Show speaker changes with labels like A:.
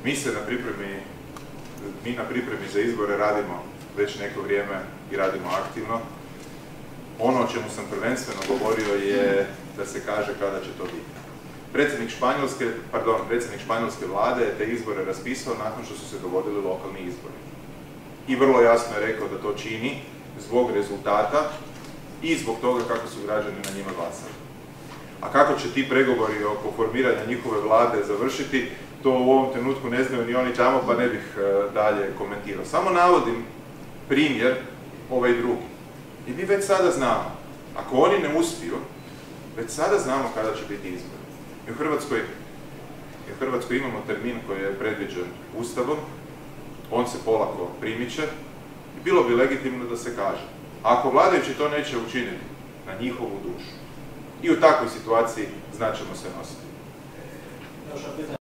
A: Mi na pripremi za izbore radimo već neko vrijeme i radimo aktivno. Ono o čemu sam prvenstveno govorio je da se kaže kada će to biti. Predsjednik španjolske vlade je te izbore raspisao nakon što su se dogodili lokalni izbori. I vrlo jasno je rekao da to čini zbog rezultata i zbog toga kako su građani na njima glasali. A kako će ti pregovori oko formiranja njihove vlade završiti, to u ovom trenutku ne znaju ni oni tamo, pa ne bih dalje komentirao. Samo navodim primjer ovaj drugi. I mi već sada znamo, ako oni ne uspiju, već sada znamo kada će biti izbori. Mi u Hrvatskoj imamo termin koji je predviđen Ustavom, on se polako primiče i bilo bi legitimno da se kaže. Ako vladajući to neće učiniti, na njihovu dušu. I u takvoj situaciji znaćemo se nositi.